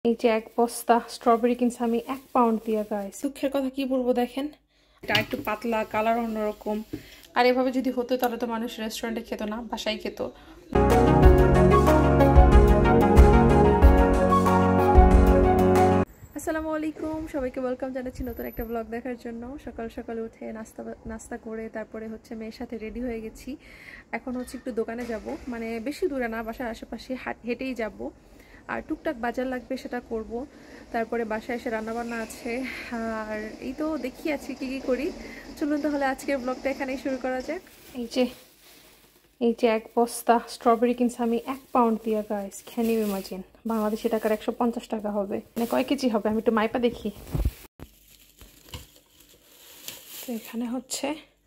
এই যে এক বস্তা স্ট্রবেরি কিনছি আমি 1 পাউন্ড দিয়ে গাইস। দুঃখের কথা কি বলবো দেখেন, এটা একটু পাতলা, কালার অন্যরকম। আর এভাবে যদি হতো তাহলে তো মানুষ রেস্টুরেন্টে খেত না, বাসায় খেত। আসসালামু আলাইকুম, সবাইকে ওয়েলকাম জানাচ্ছি নতুন একটা ব্লগ দেখার জন্য। সকাল সকাল উঠে নাস্তা করে তারপরে হচ্ছে মেয়ের সাথে রেডি হয়ে গেছি। এখন হচ্ছে একটু দোকানে যাব, মানে বেশি দূরে না, বাসার আশেপাশে হেঁটেই যাব। আর টুকটাক বাজার লাগবে সেটা করব। তারপরে বাসায় এসে রান্নাবান্না আছে। আর এই তো দেখি আছি কি করি। চলুন তাহলে আজকের ব্লগটা এখানেই শুরু করা যাক। এই যে এক বস্তা স্ট্রবেরি কিনছি আমি 1 পাউন্ড দিয়ে guys. Can you imagine, Bangladeshi টাকার 150 টাকা হবে। মানে কয় কেজি হবে আমি একটু মাইপা দেখি। তো এখানে হচ্ছে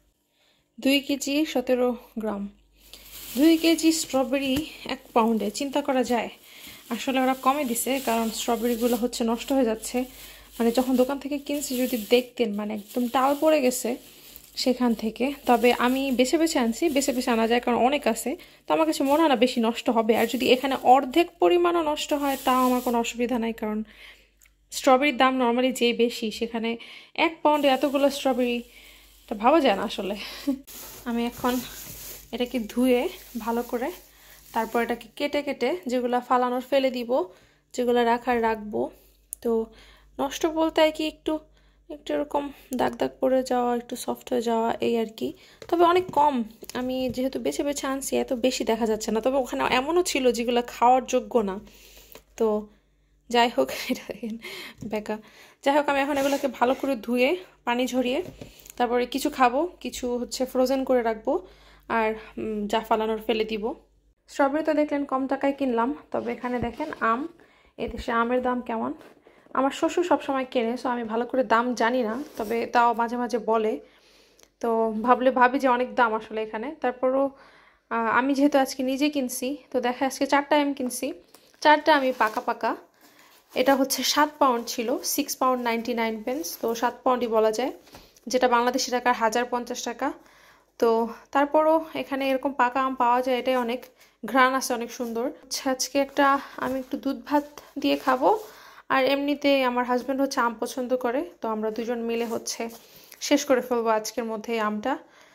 2 কেজি 17 গ্রাম। 2 কেজি স্ট্রবেরি 1 পাউন্ডে, চিন্তা করা যায়। আসলে ওরা কমে দিছে, কারণ স্ট্রবেরিগুলো হচ্ছে নষ্ট হয়ে যাচ্ছে। মানে যখন দোকান থেকে কিনছি যদি দেখতেন, মানে একদম টাল পড়ে গেছে সেখান থেকে। তবে আমি বেছে বেছে আনছি, বেছে বেছে আনা যায় কারণ অনেক আছে। তো আমার কাছে মনে হয় না বেশি নষ্ট হবে। আর যদি এখানে অর্ধেক পরিমাণও নষ্ট হয় তাও আমার কোনো অসুবিধা নাই, কারণ স্ট্রবেরির দাম নর্মালি যেই বেশি, সেখানে 1 পাউন্ডে এতগুলো স্ট্রবেরি তা ভাবা যায় না আসলে। আমি এখন এটাকে ধুয়ে ভালো করে, তারপর এটাকে কেটে কেটে যেগুলো ফালানোর ফেলে দিব, যেগুলো রাখার রাখবো। তো নষ্ট বলতে আর কি একটু একটু এরকম দাগ দাগ পড়ে যাওয়া, একটু সফট হয়ে যাওয়া, এই আর কি। তবে অনেক কম, আমি যেহেতু বেছে বেছে আনছি এত বেশি দেখা যাচ্ছে না। তবে ওখানে এমনও ছিল যেগুলো খাওয়ার যোগ্য না। তো যাই হোক, এটা দেখেন বেকা। যাই হোক, আমি এখন এগুলোকে ভালো করে ধুয়ে পানি ঝরিয়ে তারপরে কিছু খাবো, কিছু হচ্ছে ফ্রোজেন করে রাখবো, আর যা ফালানোর ফেলে দিব। স্ট্রবেরি তো দেখলেন কম টাকায় কিনলাম। তবে এখানে দেখেন আম, এদেশে আমের দাম কেমন। আমার শ্বশুর সবসময় কেনে, সো আমি ভালো করে দাম জানি না, তবে তাও মাঝে মাঝে বলে। তো ভাবি যে অনেক দাম আসলে এখানে। তারপরও আমি যেহেতু আজকে নিজে কিনছি, তো দেখা আজকে 4টা আম কিনছি, 4টা আমি পাকা পাকা। এটা হচ্ছে 7 পাউন্ড ছিল, 6 পাউন্ড 99 পেন্স, তো 7 পাউন্ডই বলা যায়, যেটা বাংলাদেশি টাকার 1050 টাকা। তো তারপরও এখানে এরকম পাকা আম পাওয়া যায়, এটাই অনেক। ঘ্রাণ আছে অনেক সুন্দর। আজকে আমি একটু দুধ ভাত দিয়ে খাবো। আর এমনিতে আমার হাজব্যান্ড হচ্ছে আম পছন্দ করে, তো আমরা দুজন মিলে হচ্ছে শেষ করে ফেলবো আজকের মধ্যে এই আমটা।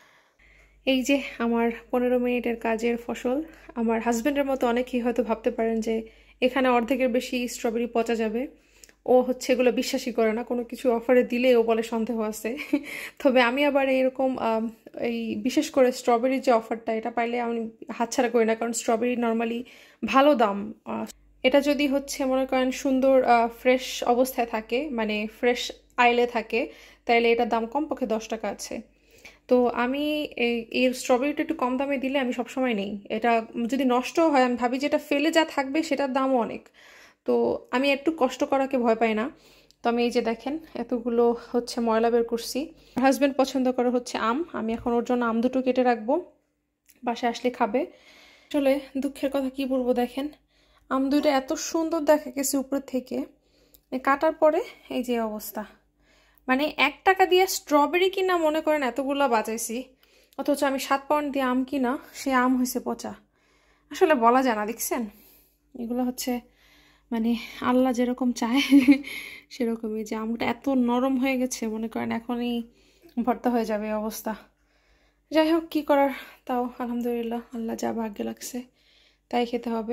এই যে আমার 15 মিনিটের কাজের ফসল। আমার হাজব্যান্ডের মতো অনেকেই হয়তো ভাবতে পারেন যে এখানে অর্ধেকের বেশি স্ট্রবেরি পচা যাবে। ও হচ্ছে এগুলো বিশ্বাসই করে না, কোনো কিছু অফারে দিলে ও বলে সন্দেহ আছে। তবে আমি আবার এইরকম এই বিশেষ করে স্ট্রবেরির যে অফারটা, এটা পাইলে আমি হাতছাড়া করি না, কারণ স্ট্রবেরি নর্মালি ভালো দাম। এটা যদি হচ্ছে মনে করেন সুন্দর ফ্রেশ অবস্থায় থাকে, মানে ফ্রেশ আইলে থাকে, তাইলে এটার দাম কমপক্ষে 10 টাকা আছে। তো আমি এই স্ট্রবেরিটা একটু কম দামে দিলে আমি সবসময় নেই। এটা যদি নষ্ট হয় আমি ভাবি যে এটা ফেলে যা থাকবে সেটার দামও অনেক। তো আমি একটু কষ্ট করাকে ভয় পাই না। তো আমি এই যে দেখেন এতগুলো হচ্ছে ময়লা বের করছি। হাজব্যান্ড পছন্দ করে হচ্ছে আম, আমি এখন ওর জন্য আম দুটো কেটে রাখবো, বাসায় আসলে খাবে। আসলে দুঃখের কথা কি বলবো দেখেন, আম দুইটা এত সুন্দর দেখা গেছে উপর থেকে, কাটার পরে এই যে অবস্থা। মানে 1 টাকা দিয়ে স্ট্রবেরি কিনা মনে করেন এতগুলো বাঁচাইছি, অথচ আমি 7 পাউন্ড দিয়ে আম কিনা, সে আম হয়েছে পচা। আসলে বলা যায় না, দেখছেন এগুলো হচ্ছে মানে আল্লাহ যেরকম চায় সেরকমই। যে আমটা এত নরম হয়ে গেছে, মনে করেন এখনই ভর্তা হয়ে যাবে অবস্থা। যাই হোক, কী করার, তাও আলহামদুলিল্লাহ, আল্লাহ যা ভাগ্যে লাগছে তাই খেতে হবে।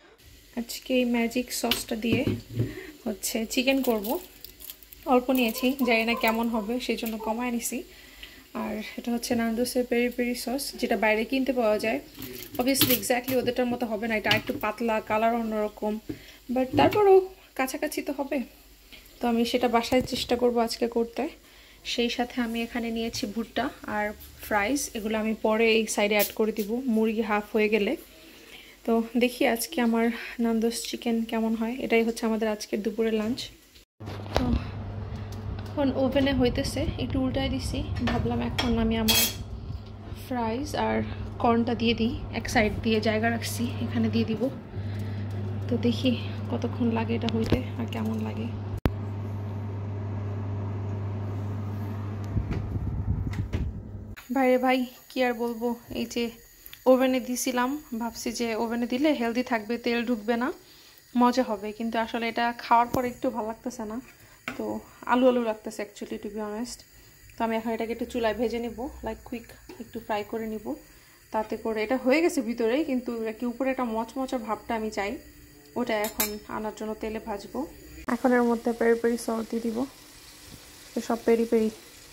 আজকে এই ম্যাজিক সসটা দিয়ে হচ্ছে চিকেন করব। অল্প নিয়েছি, জানি না কেমন হবে, সেই জন্য কমায় নিছি। আর এটা হচ্ছে নান্দোসের পেরি পেরি সস, যেটা বাইরে কিনতে পাওয়া যায়। অবভিয়াসলি এক্স্যাক্টলি ওদেরটার মতো হবে না, এটা একটু পাতলা, কালার অন্যরকম, বাট তারপরও কাছাকাছি তো হবে। তো আমি সেটা বাসায় চেষ্টা করব আজকে করতে। সেই সাথে আমি এখানে নিয়েছি ভুট্টা আর ফ্রাইজ, এগুলো আমি পরে এই সাইডে অ্যাড করে দিব মুরগি হাফ হয়ে গেলে। তো দেখি আজকে আমার নান্দোস চিকেন কেমন হয়। এটাই হচ্ছে আমাদের আজকের দুপুরের লাঞ্চ। তো এখন ওভেনে হইতেছে, একটু উল্টাই দিছি, ভাবলাম এখন আমি আমার ফ্রাইজ আর কর্নটা দিয়ে দিই। এক সাইড দিয়ে জায়গা রাখছি, এখানে দিয়ে দিব। তো দেখি কতক্ষণ লাগে এটা হইতে আর কেমন লাগে। ভাইরে ভাই, কি আর বলবো, এই যে ওভেনে দিয়েছিলাম, ভাবছি যে ওভেনে দিলে হেলদি থাকবে, তেল ঢুকবে না। মজা হবে, কিন্তু আসলে এটা খাওয়ার পর একটু ভালো লাগতেছে না, তো আলু আলু লাগতেছে অ্যাকচুয়ালি, টু বি অনেস্ট। তো আমি এখন এটাকে একটু চুলায় ভেজে নিব, লাইক কুইক একটু ফ্রাই করে নিব, তাতে করে এটা হয়ে গেছে ভিতরেই, কিন্তু কি উপরে একটা মচমচা ভাবটা আমি চাই, ওটা এখন আনার জন্য তেলে ভাজবো। এখন এর মধ্যে পেরি পেরি সস দিয়ে দিব, সব peri peri.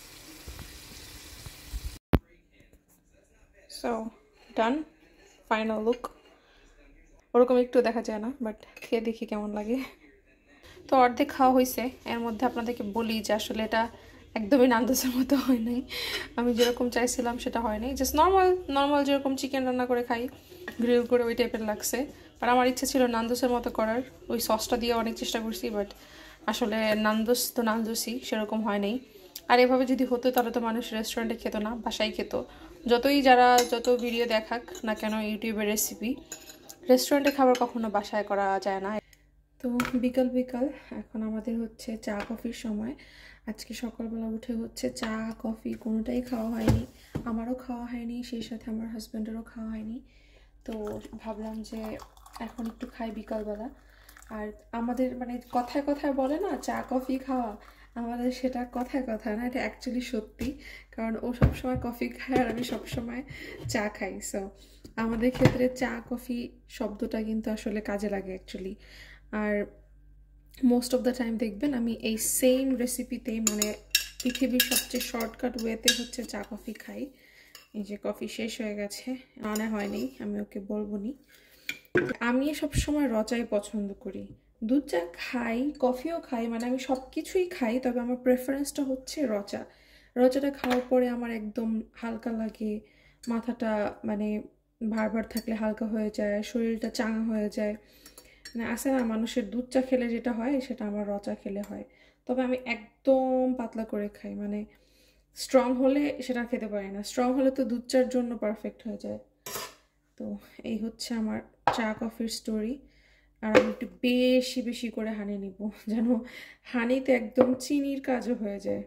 So done, final look. ওরকম একটু দেখা যায় না, বাট খেয়ে দেখি কেমন লাগে। তো অর্ধেক খাওয়া হয়েছে। এর মধ্যে আপনাদেরকে বলি যে আসলে এটা একদমই নান্দোসের মতো হয় নাই, আমি যেরকম চাইছিলাম সেটা হয় নাই। জাস্ট নর্মাল নর্মাল যেরকম চিকেন রান্না করে খাই, গ্রিল করে, ওই টাইপের লাগছে। আর আমার ইচ্ছে ছিল নান্দোসের মতো করার, ওই সসটা দিয়ে অনেক চেষ্টা করছি, বাট আসলে নান্দোস তো নান্দোসই, সেরকম হয় নাই। আর এভাবে যদি হতো তাহলে তো মানুষ রেস্টুরেন্টে খেত না, বাসায় খেত। যত ভিডিও দেখাক না কেন ইউটিউবের রেসিপি, রেস্টুরেন্টে খাবার কখনো বাসায় করা যায় না। তো বিকাল বিকাল এখন আমাদের হচ্ছে চা কফির সময়। আজকে সকালবেলা উঠে হচ্ছে চা কফি কোনোটাই খাওয়া হয়নি, আমারও খাওয়া হয়নি, সেই সাথে আমার হাজব্যান্ডেরও খাওয়া হয়নি। তো ভাবলাম যে এখন একটু খাই বিকালবেলা। আর আমাদের মানে কথায় কথায় বলে না চা কফি খাওয়া, আমাদের সেটা কথায় কথায় না, এটা অ্যাকচুয়ালি সত্যি। কারণ ও সবসময় কফি খায় আর আমি সবসময় চা খাই। সো আমাদের ক্ষেত্রে চা কফি শব্দটা কিন্তু আসলে কাজে লাগে অ্যাকচুয়ালি। আর মোস্ট অফ দ্য টাইম দেখবেন আমি এই সেম রেসিপিতেই, মানে পৃথিবীর সবচেয়ে শর্টকাট ওয়েতে হচ্ছে চা কফি খাই। এই যে কফি শেষ হয়ে গেছে, আনা হয়নি, আমি ওকে বলবো নি। আমি সবসময় র চাই পছন্দ করি, দুধ চা খাই, কফিও খাই, মানে আমি সব কিছুই খাই, তবে আমার প্রেফারেন্সটা হচ্ছে র চা। র চাটা খাওয়ার পরে আমার একদম হালকা লাগে, মাথাটা মানে ভার ভার থাকলে হালকা হয়ে যায়, শরীরটা চাঙা হয়ে যায়। মানে আসে না মানুষের দুধ চা খেলে যেটা হয় সেটা আমার র চা খেলে হয়। তবে আমি একদম পাতলা করে খাই, মানে স্ট্রং হলে সেটা খেতে পারি না, স্ট্রং হলে তো দুধ চার জন্য পারফেক্ট হয়ে যায়। তো এই হচ্ছে আমার চা কফির স্টোরি। আর আমি একটু বেশি বেশি করে হানি নিব, যেন হানিতে একদম চিনির কাজও হয়ে যায়।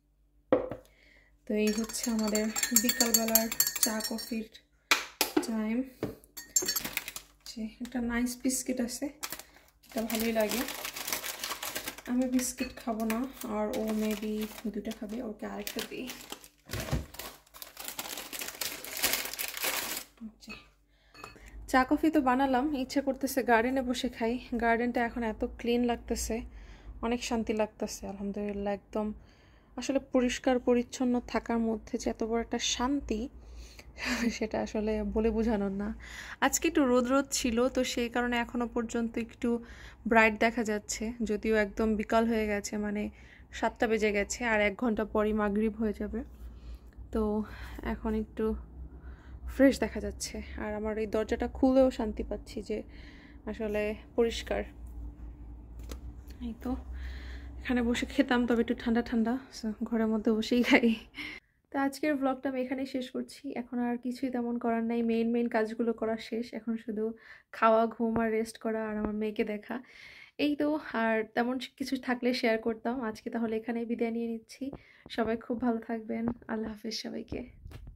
তো এই হচ্ছে আমাদের বিকালবেলার চা কফির টাইম। একটা নাইস বিস্কিট আছে, এটা ভালোই লাগে। আমি বিস্কিট খাবো না, আর ও মেবি দুটা খাবে, ওকে আরেকটা দিই। চা কফি তো বানালাম, ইচ্ছা করতেছে গার্ডেনে বসে খাই। গার্ডেনটা এখন এত ক্লিন লাগতেছে, অনেক শান্তি লাগতেছে আলহামদুলিল্লাহ। একদম আসলে পরিষ্কার পরিচ্ছন্ন থাকার মধ্যে যে এত বড় একটা শান্তি, সেটা আসলে বলে বোঝানোর না। আজকে একটু রোদ রোদ ছিল, তো সেই কারণে এখনো পর্যন্ত একটু ব্রাইট দেখা যাচ্ছে, যদিও একদম বিকাল হয়ে গেছে, মানে 7টা বেজে গেছে, আর 1 ঘন্টা পরই মাগরিব হয়ে যাবে। তো এখন একটু ফ্রেশ দেখা যাচ্ছে, আর আমার এই দরজাটা খুলেও শান্তি পাচ্ছি যে আসলে পরিষ্কার। এই তো এখানে বসে খেতাম, তবে একটু ঠান্ডা ঠান্ডা, ঘরের মধ্যে বসেই খাই। তো আজকের ব্লগটা আমি এখানেই শেষ করছি। এখন আর কিছুই তেমন করার নাই, মেইন কাজগুলো করা শেষ, এখন শুধু খাওয়া, ঘুম আর রেস্ট করা, আর আমার মেয়েকে দেখা, এই তো। আর তেমন কিছু থাকলে শেয়ার করতাম। আজকে তাহলে এখানেই বিদায় নিয়ে নিচ্ছি। সবাই খুব ভালো থাকবেন, আল্লাহ হাফেজ সবাইকে।